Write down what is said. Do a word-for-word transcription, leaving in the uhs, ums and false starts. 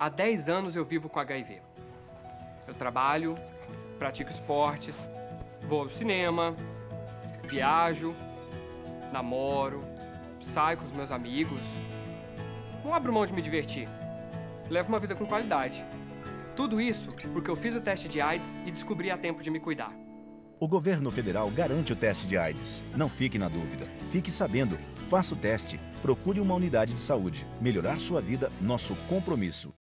Há dez anos eu vivo com H I V. Eu trabalho, pratico esportes, vou ao cinema, viajo, namoro, saio com os meus amigos. Não abro mão de me divertir. Levo uma vida com qualidade. Tudo isso porque eu fiz o teste de AIDS e descobri a tempo de me cuidar. O governo federal garante o teste de AIDS. Não fique na dúvida. Fique sabendo. Faça o teste. Procure uma unidade de saúde. Melhorar sua vida, nosso compromisso.